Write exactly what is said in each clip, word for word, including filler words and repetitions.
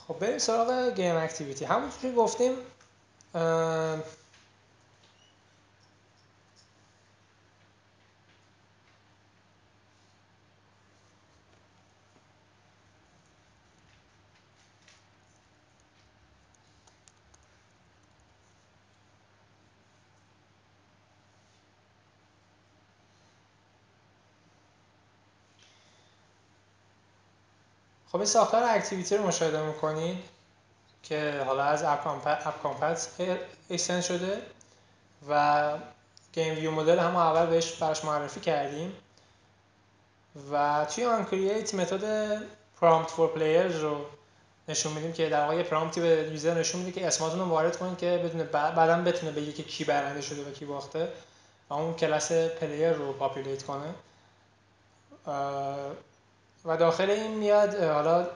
خب بریم سراغ گیم اکتیویتی. همونطور که گفتیم خب این ساختار اکتیویتی رو مشاهده میکنید که حالا از اپ کامپت اکستند شده و گیم ویو مدل هم اول بهش براش معرفی کردیم و توی آن کرییت متد پرامپت فور پلیرز رو نشون میدیم که در واقع پرامپتی به یوزر نشون میده که اسماتون رو وارد کنید که بدونه بعداً بتونه بگه که کی برنده شده و کی باخته و اون کلاس پلیر رو پاپولیت کنه و داخل این میاد حالا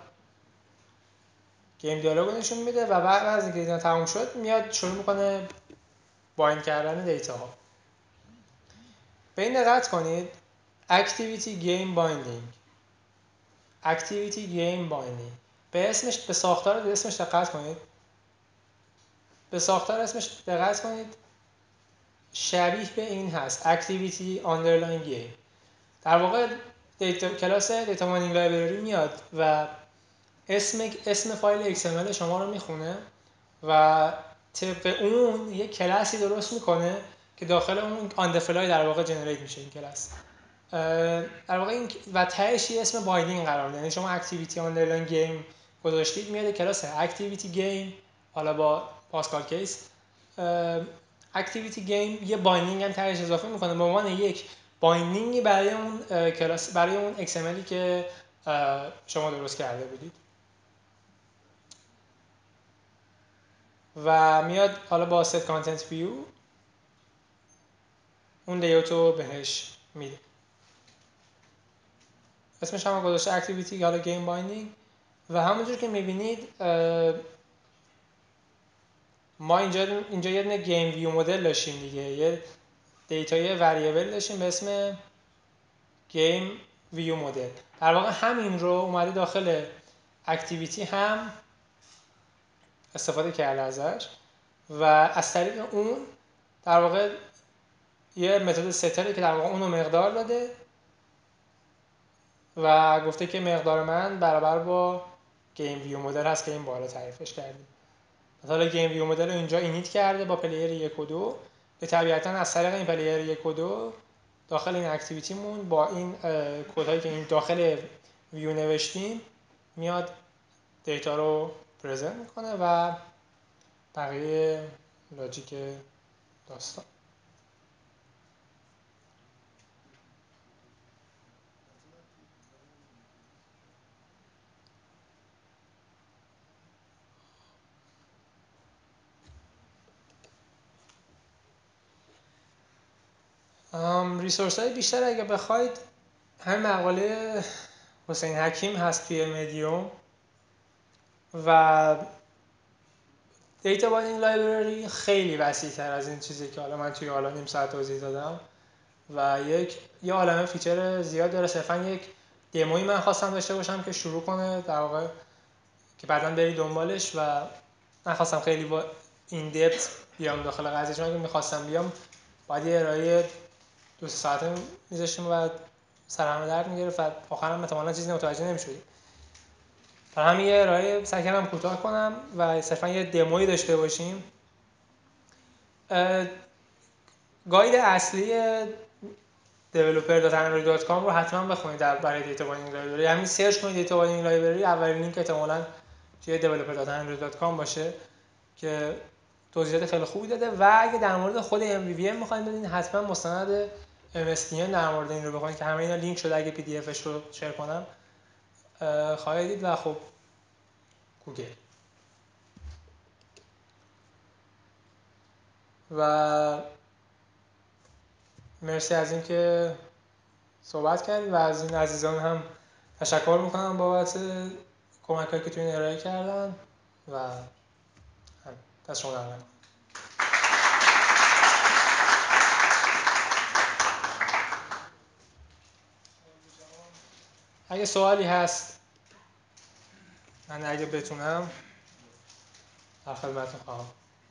گیم دیالوگ نشون میده و بعد از اینکه اینا تموم شد میاد شروع میکنه بایند کردن دیتا ها. به این دقت کنید اکتیویتی گیم بایندینگ اکتیویتی گیم بایندینگ به اسمش به ساختار اسمش دقت کنید به ساختار اسمش دقت کنید شبیه به این هست اکتیویتی آندرلاین گیم. در واقع دیتا کلاس دیتا ماینینگ لایبرری میاد و اسم اسم فایل ایکس ام ال شما رو میخونه و طبق اون یک کلاسی درست میکنه که داخل اون آن دفلای در واقع جنریت میشه این کلاس در واقع این و تهش یه اسم بایندینگ قرار میده. یعنی شما اکتیویتی آندرلاین گیم گذاشتید میاد کلاس اکتیویتی گیم حالا با پاسکال کیس اکتیویتی گیم یه بایندینگ هم تهش اضافه میکنه به عنوان یک بایندینگی برای اون کلاس برای اون ایکس ام ال که شما درست کرده بودید و میاد حالا با set content view اون لیوت رو بهش میده. اسمش هم گذاشته اکتیویتی حالا گیم بایندینگ و همونجور که میبینید ما اینجا اینجا یه دونه گیم ویو مدل داشتیم دیگه، یه دیتای وریبل داشتیم به اسم گیم ویو مدل. در واقع همین رو اومده داخل اکتیویتی هم استفاده کرده ازش و از طریق اون در واقع یه متد ستره که در واقع اونو مقدار داده و گفته که مقدار من برابر با گیم ویو مدل هست که این بالا تعریفش کردیم. مثلا گیم ویو مدل رو اینجا اینیت کرده با پلیر یک و دو که طبیعتاً از طریق این پلیر یک و دو داخل این اکتیویتیمون با این کدهایی که این داخل ویو نوشتیم میاد دیتا رو پرزنت میکنه و بقیه لاجیک داستان. ریسورس های بیشتر اگه بخواید همین مقاله حسین حکیم هست توی مدیوم و دیتا بایندینگ لایبرری خیلی وسیع تر از این چیزی که حالا من توی حالا نیم ساعت توضیح دادم و یک یه عالمه فیچر زیاد داره. صرفا یک دموی من خواستم داشته باشم که شروع کنه در واقع که بعداً بری دنبالش و نخواستم خیلی با این دپت بیام داخل قضیه، چون اگه میخواستم بیام باید یه ارائه دو ساعته میذاشتیم و سر همه درد میگرفت و آخرام احتمالاً چیزی متوجه نمیشدیم. برای همین یه ارائه سعی کردم کوتاه کنم و صرفا یه دموی داشته باشیم. گاید اصلی دیولپر دات اندروید دات کام رو حتما بخونید در برای دیتا بایندینگ لایبرری. همین سرچ کنید دیتا بایندینگ لایبرری، اولین لینک احتمالاً توی دیولپر دات اندروید دات کام باشه که توضیحات خیلی خوبی داده. و اگه در مورد خود ام وی وی ام می‌خواید ببینید حتما مستند ام اس دی ان در مورد این رو بخونید که همه اینا لینک شده، اگه پی دی افش رو شیر کنم خواهید دید. و خب گوگل و مرسی از اینکه صحبت کردید و از این عزیزان هم تشکر میکنم بابت کمک‌هایی که تو این ارائه کردن و دست شما در نکنه. اگه سوالی هست من اگه بتونم در خدمتتون خواهم.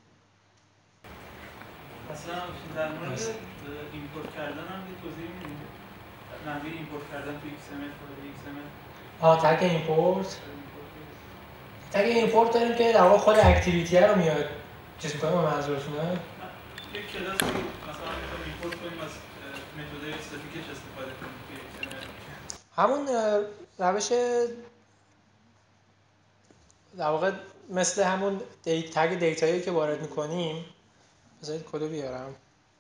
اصلا در مورد ایمپورت کردن هم یه توضیح میدید؟ نحوه ایمپورت کردن تو ایکس ام ال فایل ایکس ام ال. آه تگ ایمپورت. تگ ایمپورت داریم که در واقع خود اکتیویتی رو میاد چیز می‌کنه. به منظورتونه یک کلاس رو مثلا می‌خوایم ایمپورت کنیم از متد استاتیکش استفاده کنیم توی ایکس ام ال. همون روش در واقع مثل همون دیت تگ دیتایی که وارد می‌کنیم. بذارید کدو بیارم.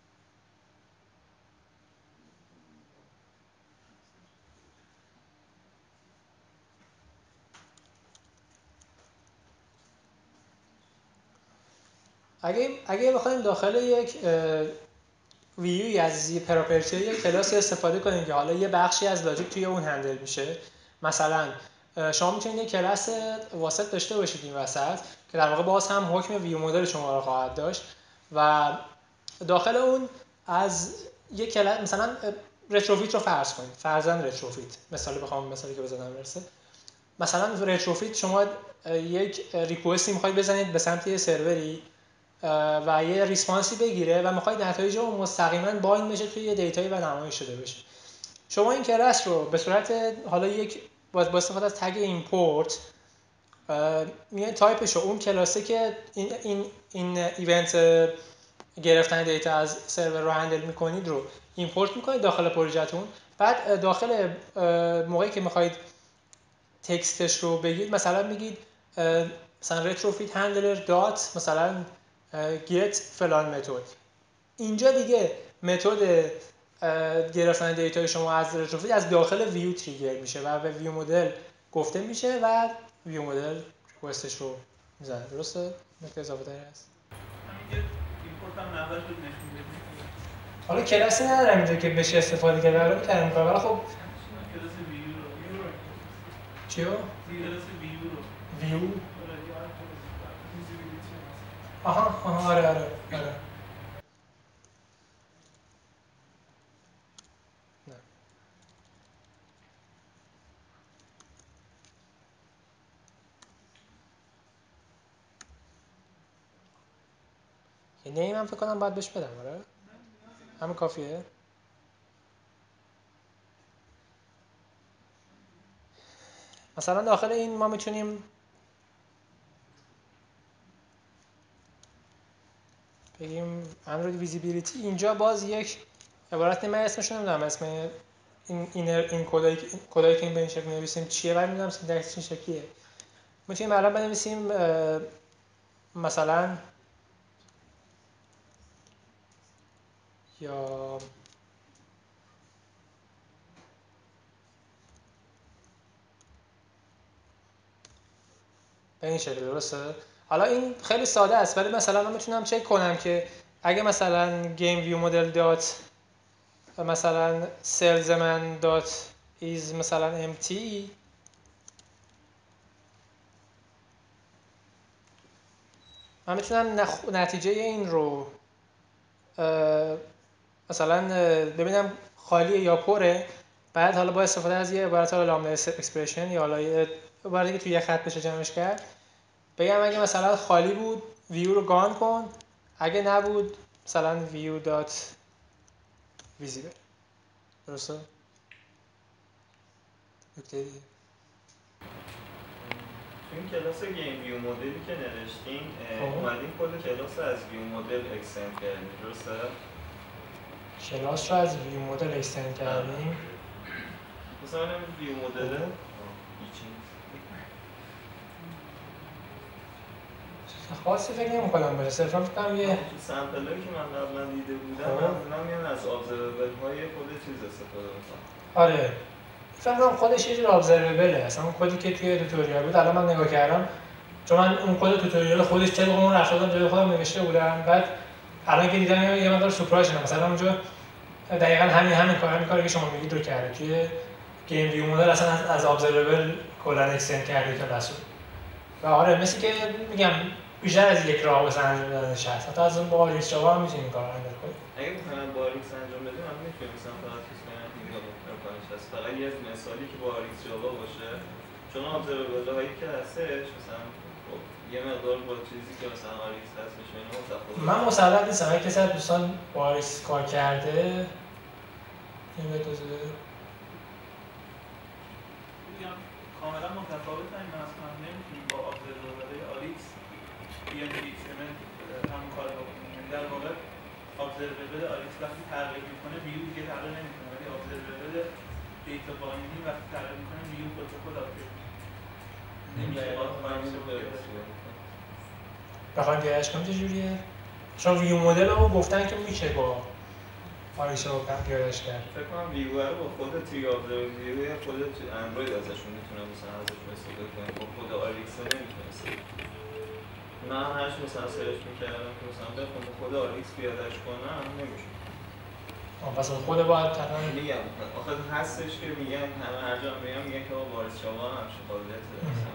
اگه اگه بخوایم داخل یک ویوی از یه پراپرتی یک کلاسی استفاده کنیم که حالا یه بخشی از لاجیک توی اون هندل میشه، مثلا شما میتونید یک کلاس واسط داشته باشید این وسط که در واقع باز هم حکم ویو مدل شما رو خواهد داشت و داخل اون از یک کلاس مثلا رتروفیت رو فرض کنید، فرضاً رتروفیت مثالی بخوام مثالی که بزنم برسه، مثلا رتروفیت شما یک ریکوستی میخواید بزنید به سمت یه سروری و یه ریسپانسی بگیره و میخواید نتایج اون مستقیما بایند بشه توی یه دیتایی و نمایش شده بشه. شما این کلاس رو به صورت حالا یک با استفاده از تگ ایمپورت میاد تایپش رو اون کلاسه که این این این ایونت گرفتن دیتا از سرور رو هندل میکنید رو ایمپورت میکنید داخل پروژهتون. بعد داخل موقعی که میخواید تکستش رو بگید مثلا میگید مثلا retrofit handler دات مثلا get فلان متد. اینجا دیگه متد گرفتن دیتای شما از retrofit از داخل ویو تریگر میشه و به ویو مدل گفته میشه و ویو مدل ریکوستش رو میزنه. درسته؟ نکته اضافه تری هست؟ همین ایمپورت هم اول بود نشون بدید. حالا کلاسی ندارم اینجا که بشه استفاده کرد ولی کردم کار ولی خب کلاس ویو رو چیو؟ کلاس ویو رو ویو آها آها آره آره آره یه نیم هم فکر کنم باید بهش بدم. آره همین کافیه. مثلا داخل این ما میتونیم بگیم اندروید ویزیبیلیتی. اینجا باز یک عبارت من اسمش نمیدونم اسم این این این کدایی کدایی که این به این شکل می‌نویسیم چیه ولی میدونم سینتکسش این شکلیه. میتونیم الان بنویسیم مثلا یا به این شکل. درسته؟ حالا این خیلی ساده است ولی مثلا من میتونم چک کنم که اگه مثلا گیم ویو مدل دات مثلا سلز من دات ایز مثلا امتی من میتونم نخ... نتیجه این رو مثلا ببینم خالیه یا پره. بعد حالا با استفاده از یه عبارت حالا لامدا اکسپرشن یا حالا یه عبارتی که توی یه خط بشه جمعش کرد بگم اگه مثلا خالی بود ویو رو گان کن، اگه نبود مثلا ویو دات ویزیبل. درسته؟ نکته دیگه این کلاس گیم ویو مدلی که نوشتین اومدین کل کلاس از ویو مدل اکستند کردین. درسته؟ کلاس رو از ویو مدل اکستند کردیم. مثلا این ویو مدل خاصی فکر نمی‌کنم باشه. صرفا فکر کنم یه سامپلایی که من قبلا دیده بودم مثلا میان از ابزروبل های خود چیز استفاده می‌کنن. آره فکر کنم خودش یه جور ابزروبله. اصلا اون کدی که توی توتوریال بود الان من نگاه کردم چون من اون کد توتوریال خودش طبق اون رفتارم جلوی خودم نوشته بودم. بعد الان که دیدم یه مقدار سورپرایز شدم. مثلا اونجا دقیقاً همین همین کار همین کاری که شما میگید رو کرده. توی گیم ویو مدل اصلا از از ابزروبل کلا اکستند کرده تا رسول. و آره مثل که میگم بیشتر از یک راه واسه انجام دادنش هست. حتی از اون با ریس جاوا هم میتونیم کار انجام کنیم. اگه بخوام با ریس انجام بدیم هم میتونیم مثلا فقط چیز کنیم دیگه امکانش هست. فقط یه مثالی که با ریس جاوا باشه چون ابزروابل هایی که هستش مثلا یه مقدار با چیزی که مثلا آریکس هستش اینا متفاوته. من مسلط نیستم، اگه کسی از دوستان با آریکس کار کرده این به توضیح بده. کاملا متفاوت این مثلا نمیتونیم با ابزروابل آریکس بیان ایکس ام ال همون کار بکنیم. یعنی در واقع ابزروابل آریکس وقتی تغییر میکنه ویو دیگه تغییر نمیکنه، ولی ابزروابل دیتا بایندینگ وقتی تغییر میکنه ویو خود به خود آپدیت نمیشه. بخوایم پیداش کنیم چجوریه؟ چون ویو مدل رو گفتن که میشه با آریکس رو پیداش کرد. فکر کنم ویو رو با خود تری ابزروابل ویو خود اندروید ازشون میتونه مثلا ازش استفاده کنه، با خود آریکس نمیتونه. من هرچی مثلا سرچ میکردم که مثلا بخوام خود آریکس پیادهش کنم نمیشه. آه پس اون خود باید طبعا میگم آخه هستش که میگن همه هر جا میگم میگن که با وارث شما هم قابلیت داره.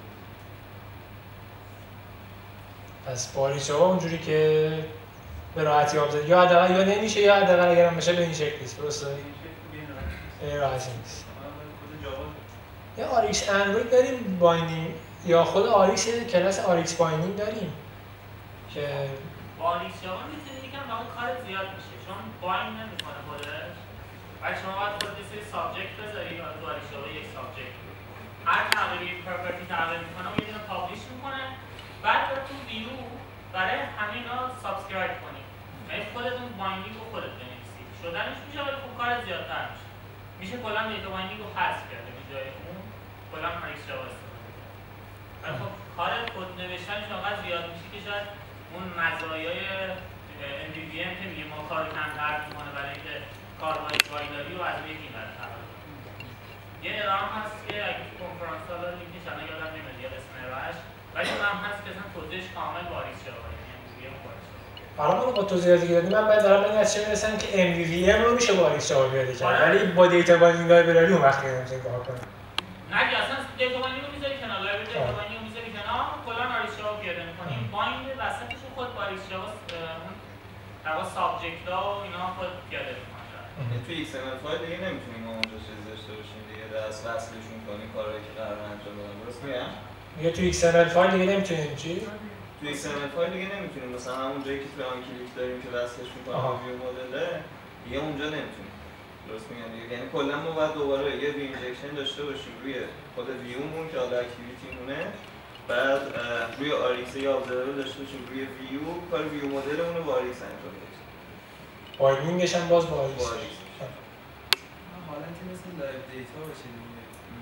پس با آریکس جاوا اونجوری که به راحتی آبزد یا حداقل یا نمیشه یا حداقل اگرم بشه به این شکل نیست، درسته؟ به راحتی نیست. یا آریکس اندروید داریم بایندینگ یا خود آریکس کلاس آریکس بایندینگ داریم که آریکس جاوا میتونه یکم واقعا کار زیاد میشه چون بایند نمیکنه خودش. بعد شما باید خود یه سری سابجکت بذاری، تو آریکس جاوا یک سابجکت هر تغییری پراپرتی تغییر میکنه و یه دونه پابلیش میکنه، بعد باید تو ویو برای همه اینا سابسکرایب کنی. یعنی خودتون بایندینگ رو خودت بنویسی. شدنش میشه ولی خب کار زیادتر میشه. میشه کلا دیتا بایندینگ رو حذف کرده به جای اون کلا آریکس جاوا استفاده کنی. ولی خب کار کد نوشتنش انقدر زیاد میشه که شاید اون مزایای ام وی وی ام که میگه ما کار کمتر میکنه برای اینکه کار با اسپایداری و از یکی برتر. یه ارائه هست که اگه تو کنفرانس ها داره لینکش الان یادم نمیاد یا اسم ارائهش، ولی اون هم هست که اصلا توضیحش کامل با آریکس جاوا حالا ما با توضیحاتی که دادیم من باید دارم به این نتیجه میرسم که ام وی وی ام رو میشه با آریکس جاوا پیاده کرد، ولی با دیتا بایندینگ لایبرری اون وقت نمیشه کار کنه. نه دیگه اصلا دیتا بایندینگ رو میذاری کنار، لایبرری دیتا بایندینگ رو میذاری کنار، کلا آریکس جاوا پیاده می‌کنی. بایند وسطش رو خود با آریکس جاوا اون در سابجکت‌ها و اینا خود پیاده می‌کنه. تو ایکس ام ال فایل دیگه نمیتونیم ما اونجا چیز داشته باشیم دیگه، دست وصلشون کنیم کارهایی که قرار انجام بدن. درست میگم؟ میگه تو ایکس ام ال فایل دیگه نمیتونیم چی؟ تو ایکس ام ال فایل دیگه نمیتونیم مثلا همون جایی که تو آن کلیک داریم که وصلش می‌کنیم با ویو مدل دیگه اونجا نمیتونیم. درست میگم دیگه، یعنی کلا ما باید دوباره یه ویو اینجکشن داشته باشیم روی خود ویومون که حالا اکتیویتی مونه، بعد روی آریکس یا ابزروابل داشته باشیم روی ویو، کار ویو مدلمون رو با آریکس انجام بدیم. بایندینگش هم باز با آریکس. حالا که مثل لایو دیتا باشه دیگه.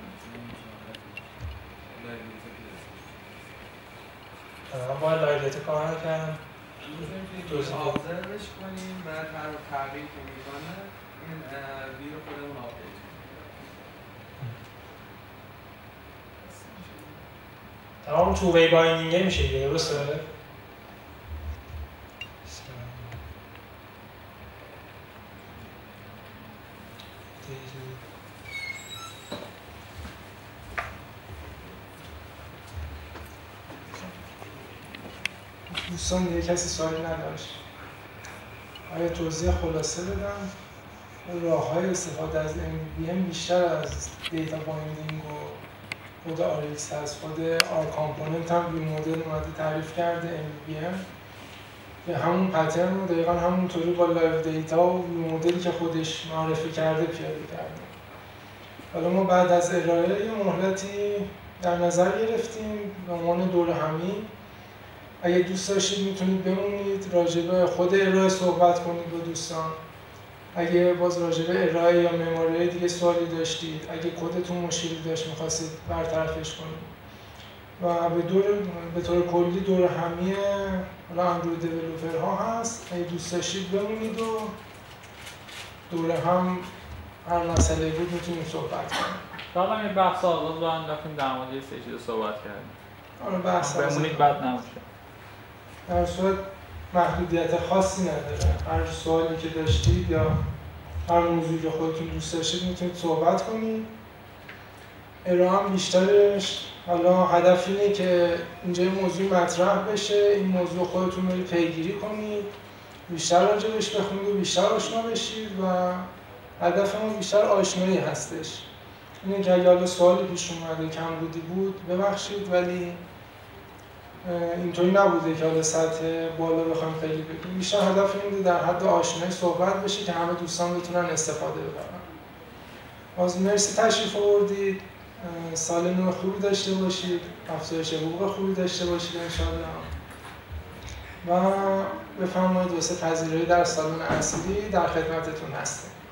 لایو دیتا من باید لایو دیتا کار نکردم. توضیح آبزروش کنیم بعد هر تغییر که میکنه این ویو رو خودمون آپدیت کنیم. تمام تو وی بایندینگ میشه دیگه، درسته؟ دوستان دیگه کسی سوالی نداشت. آیا توضیح خلاصه بدم؟ راه‌های استفاده از ام وی ام بیشتر از دیتا بایندینگ و خود آریکس هست. خود آر کامپوننت هم ویو مدل اومده تعریف کرده ام وی ام که همون پترن رو دقیقاً همونطوری با لایو دیتا و ویو مدلی که خودش معرفی کرده پیاده کرده. حالا ما بعد از ارائه یه مهلتی در نظر گرفتیم به عنوان دوره همی. اگه دوست داشتید میتونید بمونید راجع به خود ارائه صحبت کنید با دوستان. اگه باز راجع به ارائه یا مموری دیگه سوالی داشتید، اگه کدتون مشکلی داشت می‌خواستید برطرفش کنید. و به دور به طور کلی دور همی حالا اندروید دیولپرها هست. اگه دوست داشتید بمونید و دور هم هر مسئله بود میتونیم صحبت کنیم. حالا یه بحث آغاز رو انداختیم در مورد یه سه چیز صحبت کردیم. آره بحث بمونید بد نباشه. در صورت محدودیت خاصی نداره. هر سوالی که داشتید یا هر موضوعی که خودتون دوست داشتید میتونید صحبت کنید. ارائه هم بیشترش حالا هدف اینه که اینجا موضوع مطرح بشه، این موضوع خودتون رو پیگیری کنید، بیشتر راجعش بخونید و بیشتر آشنا بشید و هدف ما بیشتر آشنایی هستش. اینه که اگه حالا سوالی پیش اومده کم بودی بود ببخشید، ولی اینطوری نبوده که حالا سطح بالا بخوایم خیلی بگیم. بیشتر هدف این بوده در حد آشنایی صحبت بشه که همه دوستان بتونن استفاده ببرن. باز مرسی تشریف آوردید، سال نو خوبی داشته باشید، افزایش حقوق خوبی داشته باشید انشاءالله و بفرمایید واسه پذیرایی در سالن اصلی در خدمتتون هستیم.